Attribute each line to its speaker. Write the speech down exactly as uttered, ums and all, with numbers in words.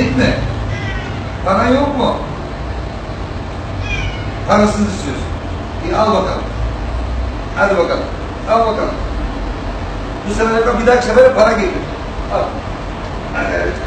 Speaker 1: mi? Paran yok mu? Parasını istiyorsun. İyi, al bakalım. Hadi bakalım. Al bakalım. Bu sefer bir dahaki sefere para gelir. Al. Evet.